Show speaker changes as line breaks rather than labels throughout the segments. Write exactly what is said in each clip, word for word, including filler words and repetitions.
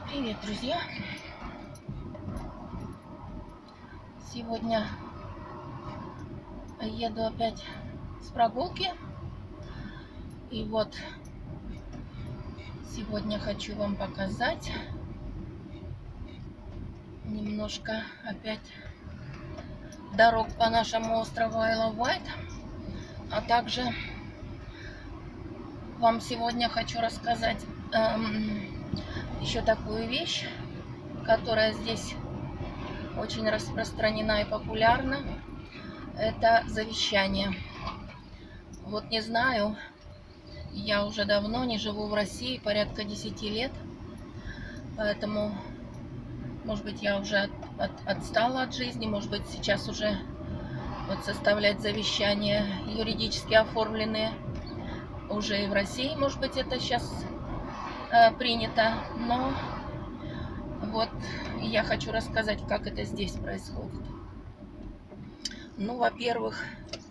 Привет, друзья! Сегодня еду опять с прогулки. И вот сегодня хочу вам показать немножко опять дорог по нашему острову Isle of Wight. А также вам сегодня хочу рассказать эм, еще такую вещь, которая здесь очень распространена и популярна. Это завещание. Вот не знаю, я уже давно не живу в России, порядка десяти лет, поэтому, может быть, я уже от, от, отстала от жизни, может быть, сейчас уже вот составлять завещания юридически оформленные уже и в России, может быть, это сейчас э, принято, но вот я хочу рассказать, как это здесь происходит. Ну, во-первых,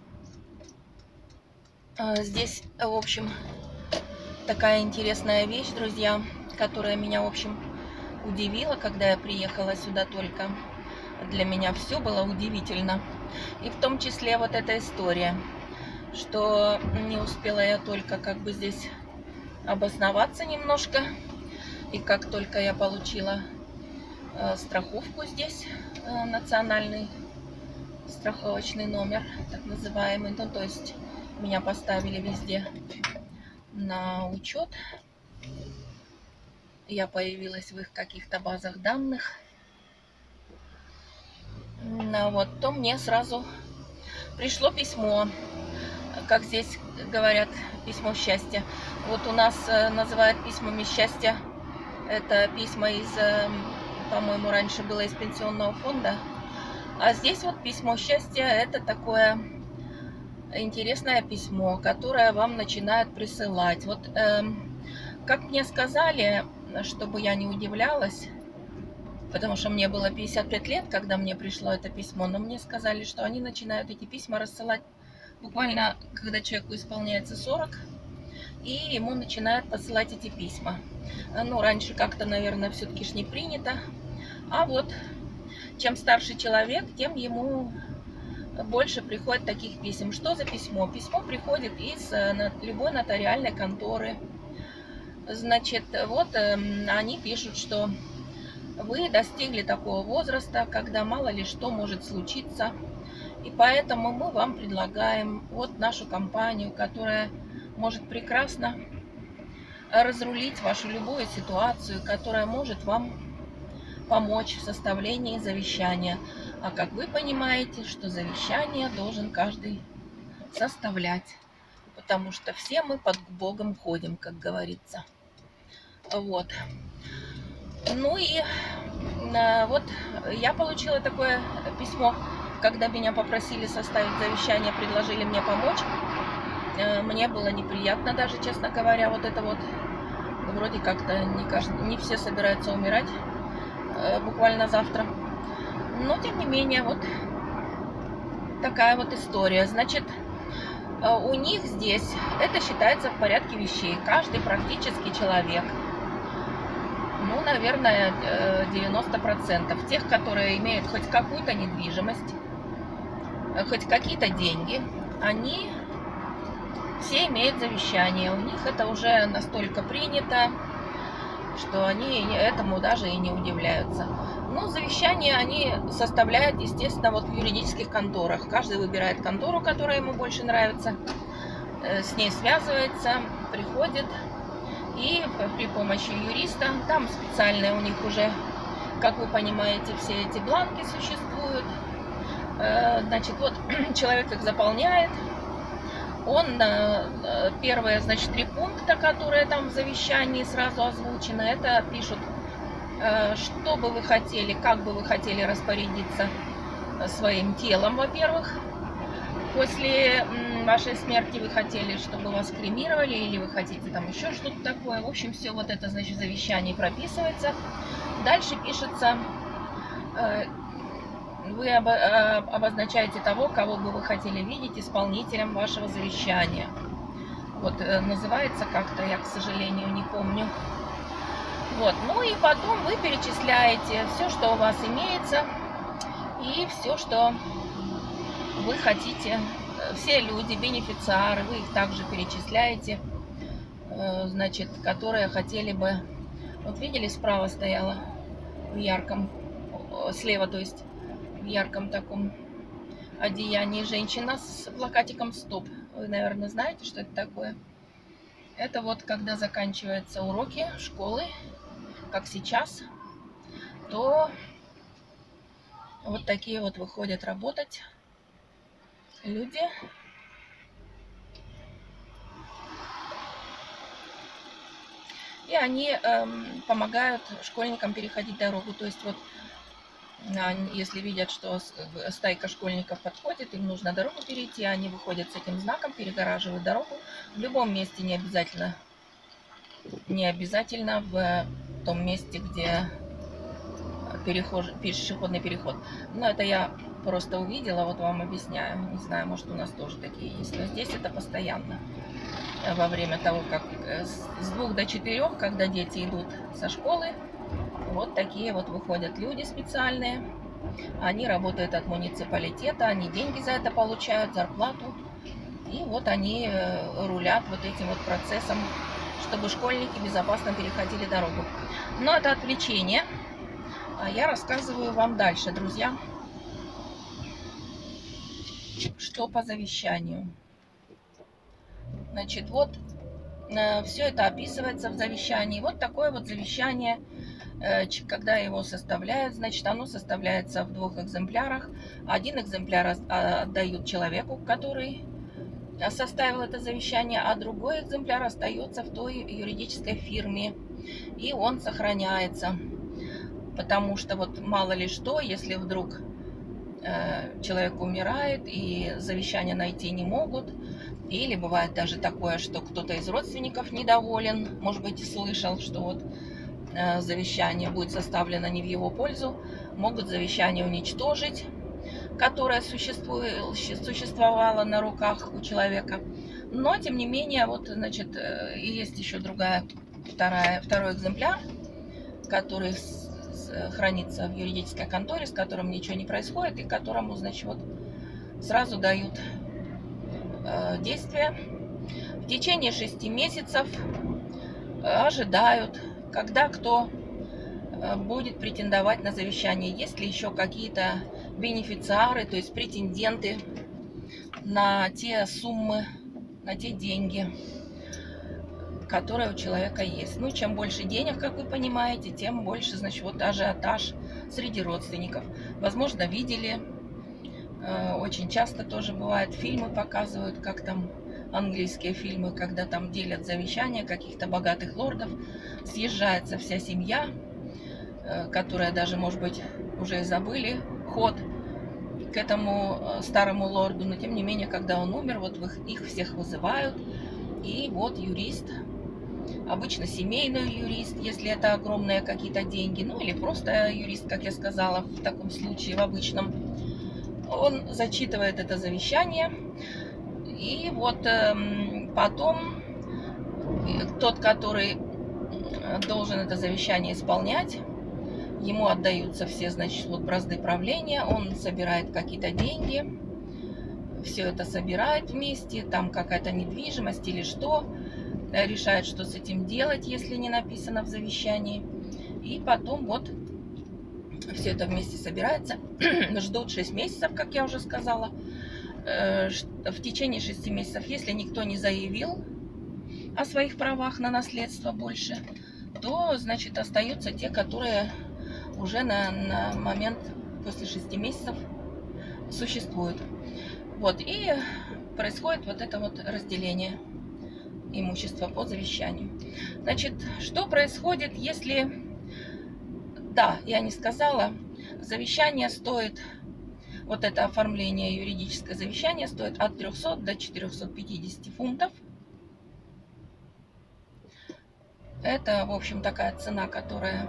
здесь, в общем, такая интересная вещь, друзья, которая меня, в общем, удивила, когда я приехала сюда только. Для меня все было удивительно. И в том числе вот эта история, что не успела я только как бы здесь обосноваться немножко. И как только я получила э, страховку здесь, э, национальный страховочный номер, так называемый, ну то есть меня поставили везде на учет, я появилась в их каких-то базах данных, ну, вот, то мне сразу пришло письмо, как здесь говорят, письмо счастья. Вот у нас э, называют письмами счастья, это письма из, э, по-моему, раньше было из пенсионного фонда. А здесь вот письмо счастья, это такое интересное письмо, которое вам начинают присылать. Вот э, как мне сказали, чтобы я не удивлялась, потому что мне было пятьдесят пять лет, когда мне пришло это письмо, но мне сказали, что они начинают эти письма рассылать буквально, когда человеку исполняется сорок, и ему начинают посылать эти письма. Ну, раньше как-то, наверное, все-таки ж не принято, а вот чем старше человек, тем ему больше приходит таких писем. Что за письмо? Письмо приходит из любой нотариальной конторы. Значит, вот они пишут, что вы достигли такого возраста, когда мало ли что может случиться. И поэтому мы вам предлагаем вот нашу компанию, которая может прекрасно разрулить вашу любую ситуацию, которая может вам помочь в составлении завещания. А как вы понимаете, что завещание должен каждый составлять, потому что все мы под Богом ходим, как говорится. Вот. Ну и вот я получила такое письмо, когда меня попросили составить завещание, предложили мне помочь. Мне было неприятно даже, честно говоря, вот это вот. Вроде как-то не, каждый, не все собираются умирать буквально завтра. Но, тем не менее, вот такая вот история. Значит, у них здесь это считается в порядке вещей. Каждый практически человек, ну, наверное, девяносто процентов тех, которые имеют хоть какую-то недвижимость, хоть какие-то деньги, они все имеют завещание. У них это уже настолько принято, что они этому даже и не удивляются. Ну, завещание они составляют, естественно, вот в юридических конторах. Каждый выбирает контору, которая ему больше нравится, с ней связывается, приходит, и при помощи юриста, там специальные у них уже, как вы понимаете, все эти бланки существуют. Значит, вот человек их заполняет. Он, первые, значит, три пункта, которые там в завещании сразу озвучены, это пишут, что бы вы хотели, как бы вы хотели распорядиться своим телом, во-первых. После вашей смерти вы хотели, чтобы вас кремировали, или вы хотите там еще что-то такое. В общем, все вот это, значит, в завещании прописывается. Дальше пишется, вы обозначаете того, кого бы вы хотели видеть исполнителем вашего завещания. Вот называется как-то, я, к сожалению, не помню. Вот, ну и потом вы перечисляете все, что у вас имеется, и все, что вы хотите, все люди, бенефициары, вы их также перечисляете, значит, которые хотели бы. Вот видели, справа стояла в ярком, слева, то есть в ярком таком одеянии женщина с плакатиком «Стоп». Вы, наверное, знаете, что это такое. Это вот когда заканчиваются уроки школы, как сейчас, то вот такие вот выходят работать люди. И они эм, помогают школьникам переходить дорогу. То есть вот если видят, что стайка школьников подходит, им нужно дорогу перейти, они выходят с этим знаком, перегораживают дорогу. В любом месте, не обязательно, не обязательно в том месте, где перехож... пешеходный переход. Но это я просто увидела, вот вам объясняю. Не знаю, может, у нас тоже такие есть. Но здесь это постоянно. Во время того, как с двух до четырех, когда дети идут со школы, вот такие вот выходят люди специальные. Они работают от муниципалитета, они деньги за это получают, зарплату. И вот они рулят вот этим вот процессом, чтобы школьники безопасно переходили дорогу. Но это отвлечение. А я рассказываю вам дальше, друзья, что по завещанию. Значит, вот все это описывается в завещании. Вот такое вот завещание. Когда его составляют, значит, оно составляется в двух экземплярах. Один экземпляр отдают человеку, который составил это завещание, а другой экземпляр остается в той юридической фирме, и он сохраняется. Потому что вот мало ли что, если вдруг э, человек умирает и завещание найти не могут, или бывает даже такое, что кто-то из родственников недоволен, может быть, слышал, что вот завещание будет составлено не в его пользу, могут завещание уничтожить, которое существовало на руках у человека. Но, тем не менее, вот, значит, есть еще другая, вторая, второй экземпляр, который хранится в юридической конторе, с которым ничего не происходит, и которому, значит, вот сразу дают э, действие. В течение шести месяцев ожидают, когда кто будет претендовать на завещание. Есть ли еще какие-то бенефициары, то есть претенденты на те суммы, на те деньги, которые у человека есть. Ну, чем больше денег, как вы понимаете, тем больше, значит, вот ажиотаж среди родственников. Возможно, видели, очень часто тоже бывает, фильмы показывают, как там английские фильмы, когда там делят завещания каких-то богатых лордов, съезжается вся семья, которая даже, может быть, уже и забыли ход к этому старому лорду, но тем не менее, когда он умер, вот их всех вызывают, и вот юрист, обычно семейный юрист, если это огромные какие-то деньги, ну или просто юрист, как я сказала, в таком случае, в обычном, он зачитывает это завещание. И вот э, потом тот, который должен это завещание исполнять, ему отдаются все, значит, вот бразды правления, он собирает какие-то деньги, все это собирает вместе, там какая-то недвижимость или что, решает, что с этим делать, если не написано в завещании. И потом вот все это вместе собирается, ждут шесть месяцев, как я уже сказала. В течение шести месяцев, если никто не заявил о своих правах на наследство больше, то, значит, остаются те, которые уже на, на момент после шести месяцев существуют. Вот, и происходит вот это вот разделение имущества по завещанию. Значит, что происходит, если... Да, я не сказала, завещание стоит... Вот это оформление, юридическое завещание стоит от трёхсот до четырёхсот пятидесяти фунтов. Это, в общем, такая цена, которая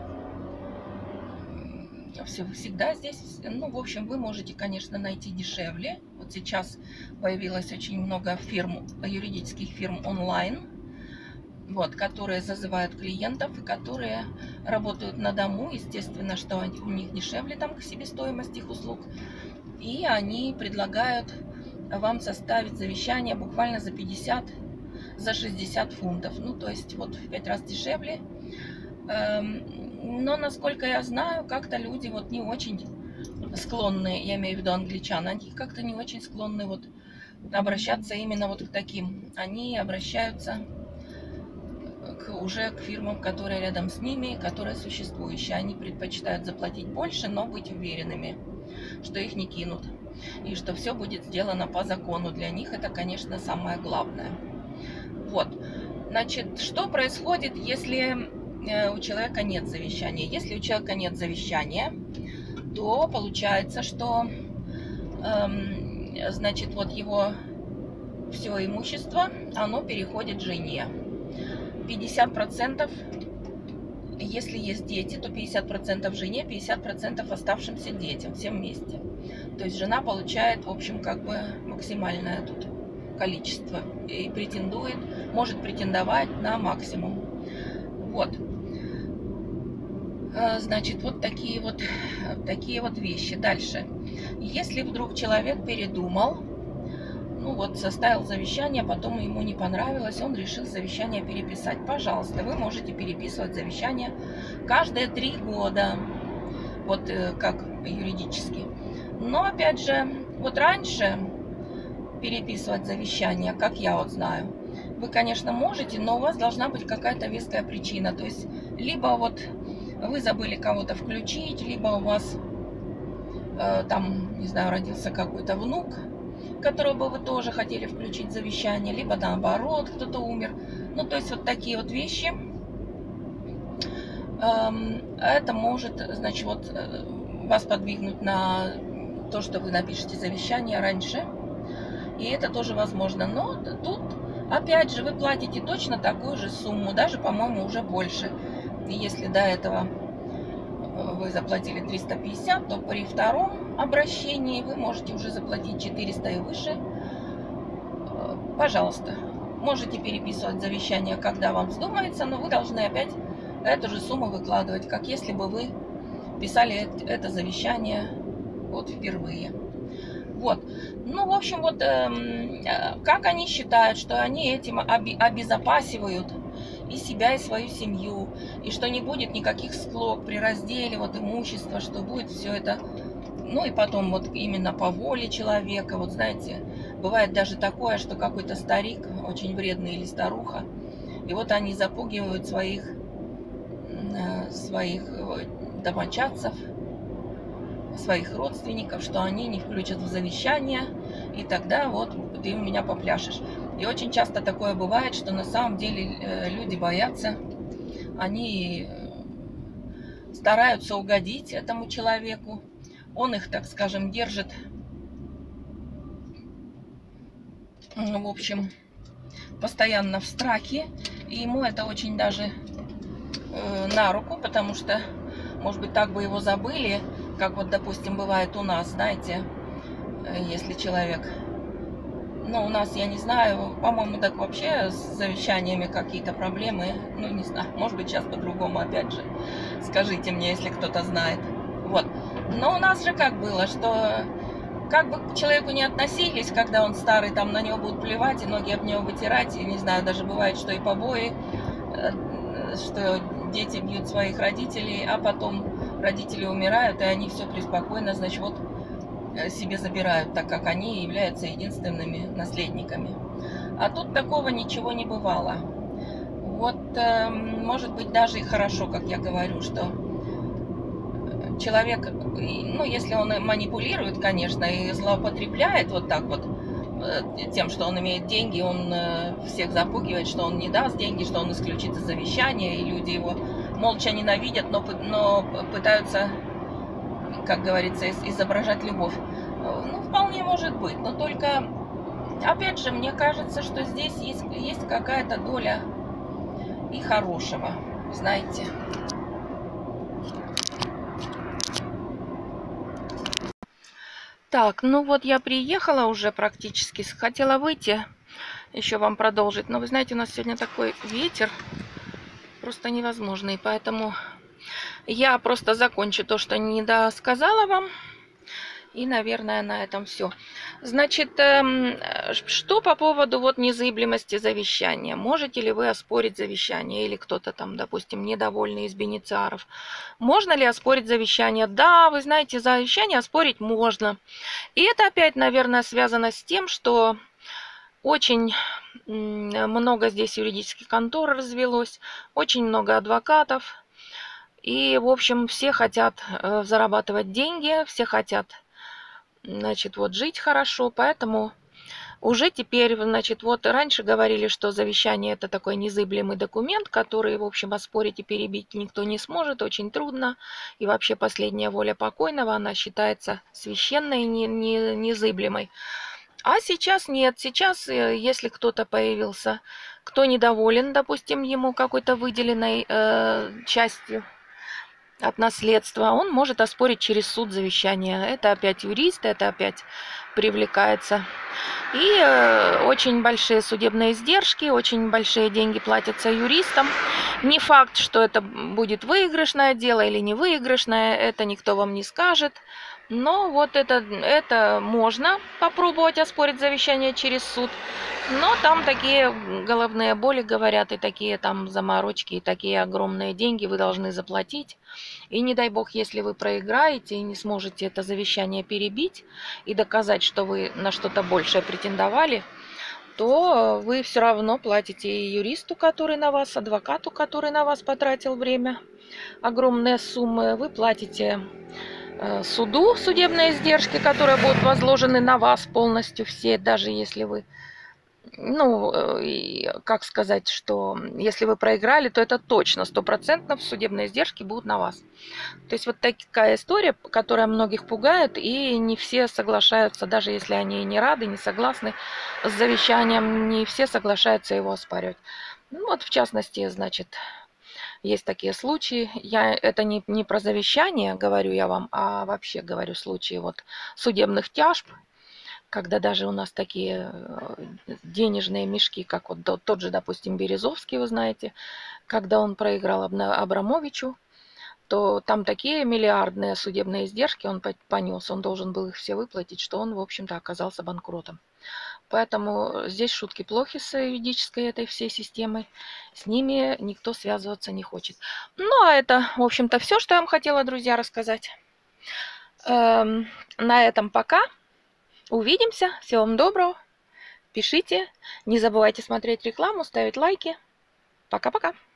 всегда здесь. Ну, в общем, вы можете, конечно, найти дешевле. Вот сейчас появилось очень много фирм, юридических фирм онлайн, вот, которые зазывают клиентов и которые работают на дому. Естественно, что у них дешевле там к себестоимость их услуг. И они предлагают вам составить завещание буквально за пятьдесят, за шестьдесят фунтов. Ну, то есть вот в пять раз дешевле. Но, насколько я знаю, как-то люди вот не очень склонны, я имею в виду англичан, они как-то не очень склонны вот обращаться именно вот к таким. Они обращаются к, уже к фирмам, которые рядом с ними, которые существующие. Они предпочитают заплатить больше, но быть уверенными, что их не кинут. И что все будет сделано по закону. Для них это, конечно, самое главное. Вот. Значит, что происходит, если у человека нет завещания? Если у человека нет завещания, то получается, что эм, значит, вот его все имущество, оно переходит жене. пятьдесят процентов, если есть дети, то пятьдесят процентов жене, пятьдесят процентов оставшимся детям, всем вместе. То есть жена получает, в общем, как бы максимальное тут количество и претендует, может претендовать на максимум. Вот. Значит, вот такие вот, такие вот вещи. Дальше. Если вдруг человек передумал, ну вот составил завещание, потом ему не понравилось, он решил завещание переписать. Пожалуйста, вы можете переписывать завещание каждые три года, вот как юридически. Но опять же, вот раньше переписывать завещание, как я вот знаю, вы, конечно, можете, но у вас должна быть какая-то веская причина. То есть, либо вот вы забыли кого-то включить, либо у вас э, там, не знаю, родился какой-то внук, которого бы вы тоже хотели включить в завещание, либо наоборот, кто-то умер. Ну, то есть вот такие вот вещи. Эм, это может, значит, вот вас подвигнуть на то, что вы напишете завещание раньше. И это тоже возможно. Но тут, опять же, вы платите точно такую же сумму, даже, по-моему, уже больше. И если до этого вы заплатили триста пятьдесят, то при втором обращении вы можете уже заплатить четыреста и выше. Пожалуйста, можете переписывать завещание, когда вам вздумается, но вы должны опять эту же сумму выкладывать, как если бы вы писали это завещание вот впервые. Вот. Ну, в общем, вот э, как они считают, что они этим обезопасивают и себя, и свою семью, и что не будет никаких склок при разделе вот имущества, что будет все это, ну и потом вот именно по воле человека. Вот знаете, бывает даже такое, что какой-то старик, очень вредный или старуха, и вот они запугивают своих, своих домочадцев, своих родственников, что они не включат в завещание, и тогда вот ты у меня попляшешь. И очень часто такое бывает, что на самом деле люди боятся, они стараются угодить этому человеку, он их, так скажем, держит, в общем, постоянно в страхе, и ему это очень даже на руку, потому что, может быть, так бы его забыли, как вот, допустим, бывает у нас, знаете, если человек, ну, у нас, я не знаю, по-моему, так вообще с завещаниями какие-то проблемы, ну, не знаю, может быть, сейчас по-другому, опять же, скажите мне, если кто-то знает, вот. Но у нас же как было, что как бы к человеку не относились, когда он старый, там на него будут плевать и ноги об него вытирать, и, не знаю, даже бывает, что и побои, что дети бьют своих родителей, а потом родители умирают, и они все преспокойно, значит, вот себе забирают, так как они являются единственными наследниками. А тут такого ничего не бывало. Вот, может быть, даже и хорошо, как я говорю, что человек, ну, если он манипулирует, конечно, и злоупотребляет вот так вот тем, что он имеет деньги, он всех запугивает, что он не даст деньги, что он исключит из завещания, и люди его молча ненавидят, но, но пытаются, как говорится, изображать любовь. Ну, вполне может быть, но только, опять же, мне кажется, что здесь есть, есть какая-то доля и хорошего, знаете. Так, ну вот я приехала уже практически, хотела выйти еще вам продолжить. Но вы знаете, у нас сегодня такой ветер, просто невозможный. Поэтому я просто закончу то, что не досказала вам. И, наверное, на этом все. Значит, что по поводу вот незыблемости завещания? Можете ли вы оспорить завещание? Или кто-то там, допустим, недовольный из бенефициаров. Можно ли оспорить завещание? Да, вы знаете, завещание оспорить можно. И это опять, наверное, связано с тем, что очень много здесь юридических контор развелось, очень много адвокатов. И, в общем, все хотят зарабатывать деньги, все хотят, значит, вот жить хорошо, поэтому уже теперь, значит, вот раньше говорили, что завещание это такой незыблемый документ, который, в общем, оспорить и перебить никто не сможет, очень трудно, и вообще последняя воля покойного, она считается священной и не, не, незыблемой. А сейчас нет, сейчас, если кто-то появился, кто недоволен, допустим, ему какой-то выделенной э, частью от наследства, он может оспорить через суд завещание. Это опять юрист, это опять привлекается. И э, очень большие судебные издержки, очень большие деньги платятся юристам. Не факт, что это будет выигрышное дело или не выигрышное, это никто вам не скажет. Но вот это, это можно попробовать оспорить завещание через суд. Но там такие головные боли, говорят, и такие там заморочки, и такие огромные деньги вы должны заплатить. И не дай бог, если вы проиграете и не сможете это завещание перебить и доказать, что вы на что-то большее претендовали, то вы все равно платите и юристу, который на вас, адвокату, который на вас потратил время, огромные суммы. Вы платите суду судебные издержки, которые будут возложены на вас полностью все, даже если вы, ну, как сказать, что если вы проиграли, то это точно, сто процентов судебные издержки будут на вас. То есть вот такая история, которая многих пугает, и не все соглашаются, даже если они не рады, не согласны с завещанием, не все соглашаются его оспаривать. Ну вот, в частности, значит, есть такие случаи. Я это не, не про завещание говорю я вам, а вообще говорю случаи вот судебных тяжб, когда даже у нас такие денежные мешки, как вот тот же, допустим, Березовский, вы знаете, когда он проиграл Абрамовичу, то там такие миллиардные судебные издержки он понес, он должен был их все выплатить, что он, в общем-то, оказался банкротом. Поэтому здесь шутки плохи с юридической этой всей системой. С ними никто связываться не хочет. Ну, а это, в общем-то, все, что я вам хотела, друзья, рассказать. Эм, на этом пока. Увидимся. Всего вам доброго. Пишите. Не забывайте смотреть рекламу, ставить лайки. Пока-пока.